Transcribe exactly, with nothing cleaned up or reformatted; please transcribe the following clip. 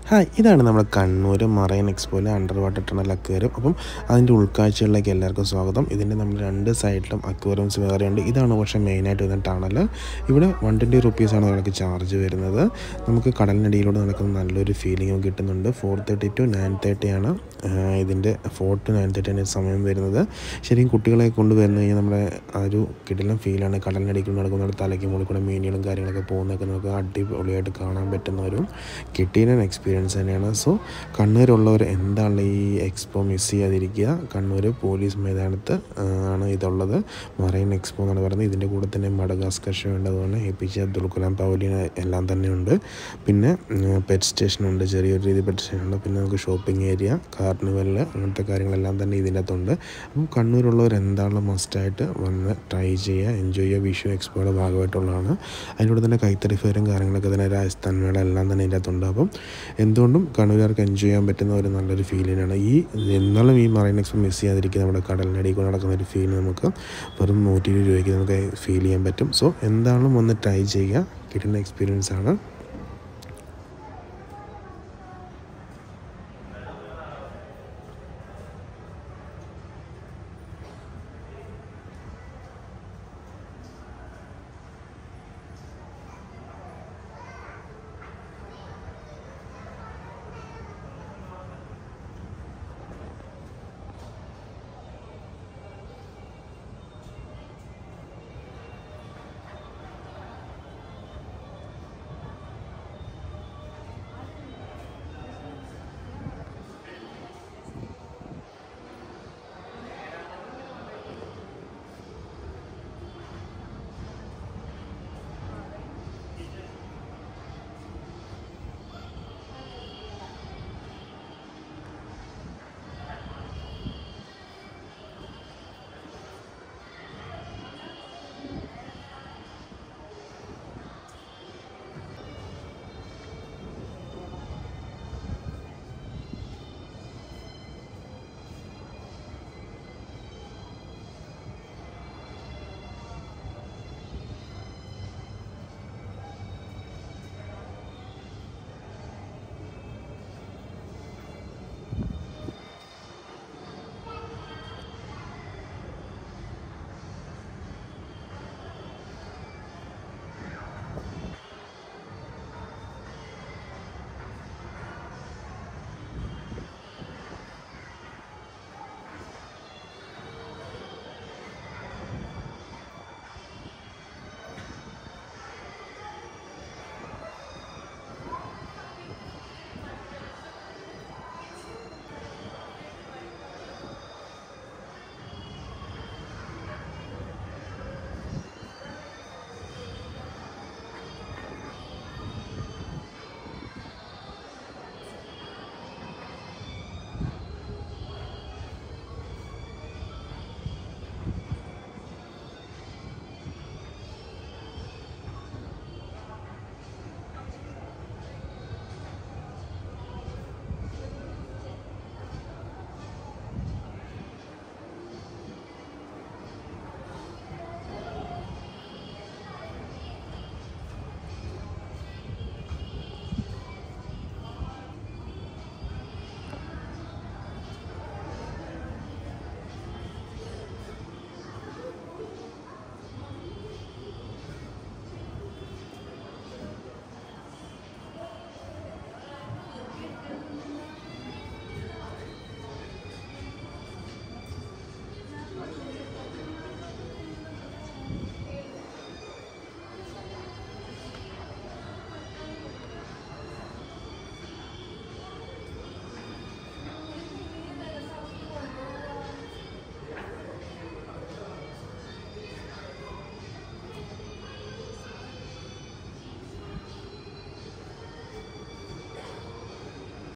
Hi, ഇതാണ് നമ്മുടെ Kannur marine എക്സ്പോയിലെ അണ്ടർ വാട്ടർ ടണൽ അക്വേറിയം. അപ്പം അതിൻ്റെ ഉൾക്കാഴ്ചകളിലേക്ക് എല്ലാവർക്കും സ്വാഗതം. ഇതിൻ്റെ നമ്മൾ രണ്ട് സൈഡിലും അക്വേറിയംസ് വേറെയുണ്ട്. ഇതാണ് പക്ഷേ മെയിനായിട്ട് വരുന്ന ടണൽ. ഇവിടെ വൺ ട്വൻറ്റി റുപ്പീസാണ് നമുക്ക് ചാർജ് വരുന്നത്. നമുക്ക് കടലിനടിയിലൂടെ നടക്കുന്ന നല്ലൊരു ഫീലിംഗ് കിട്ടുന്നുണ്ട്. ഫോർ തേർട്ടി ടു നയൻ തേർട്ടിയാണ് ഇതിൻ്റെ ഫോർ ടു നയൻ തേർട്ടിയാണ് സമയം വരുന്നത്. ശരിക്കും കുട്ടികളെ കൊണ്ടുവരുന്ന കഴിഞ്ഞാൽ നമ്മുടെ ആ ഒരു കിടിലം ഫീലാണ്. കടലിനടിയിൽ നടക്കുന്ന തലയ്ക്ക് മുകളിൽ കൂടെ മീനുകളും കാര്യങ്ങളൊക്കെ പോകുന്നതൊക്കെ നമുക്ക് അടിപൊളിയായിട്ട് കാണാൻ പറ്റുന്ന ഒരു കിട്ടിയ എക്സ്പീരിയൻസ് തന്നെയാണ്. സോ കണ്ണൂരുള്ളവർ എന്താണ് ഈ എക്സ്പോ മിസ് ചെയ്യാതിരിക്കുക. കണ്ണൂർ പോലീസ് മൈതാനത്ത് ആണ് ഇതുള്ളത്. മറൈൻ എക്സ്പോ എന്നാണ് പറയുന്നത്. ഇതിൻ്റെ കൂടെ തന്നെ മഡഗാസ്കർ ഷോ ഉണ്ട്, അതുപോലെ A P J Abdul Kalam pavilion എല്ലാം തന്നെ ഉണ്ട്. പിന്നെ പെറ്റ് സ്റ്റേഷനുണ്ട്, ചെറിയൊരു രീതി പെറ്റ് സ്റ്റേഷനുണ്ട്. പിന്നെ നമുക്ക് ഷോപ്പിംഗ് ഏരിയ, കാർണിവല്, അങ്ങനത്തെ കാര്യങ്ങളെല്ലാം തന്നെ ഇതിൻ്റെ അകത്തുണ്ട്. അപ്പം കണ്ണൂരുള്ളവർ എന്താണ് മസ്റ്റായിട്ട് വന്ന് ട്രൈ ചെയ്യുക, എൻജോയ് ചെയ്യുക. വിഷു എക്സ്പോയുടെ ഭാഗമായിട്ടുള്ളതാണ്. അതിലൂടെ തന്നെ കൈത്തറി ഫെയറും കാര്യങ്ങളൊക്കെ തന്നെ രാജസ്ഥാൻ മേള എല്ലാം തന്നെ ഇതിൻ്റെ അകത്തുണ്ട്. അപ്പം എന്തുകൊണ്ടും കണ്ണൂരുകാർക്ക് എൻജോയ് ചെയ്യാൻ പറ്റുന്ന ഒരു നല്ലൊരു ഫീലിനാണ് ഈ എന്നാലും ഈ മറൈൻ എക്സ്പോ മിസ് ചെയ്യാതിരിക്കുക. നമ്മുടെ കടലിനടിയിൽ കൂടെ നടക്കുന്ന ഒരു ഫീൽ നമുക്ക് വെറും നൂറ്റി ഇരുപത് രൂപയ്ക്ക് നമുക്ക് ഫീൽ ചെയ്യാൻ പറ്റും. സോ എന്താണെങ്കിലും ഒന്ന് ട്രൈ ചെയ്യുക. കിട്ടുന്ന എക്സ്പീരിയൻസ് ആണ്.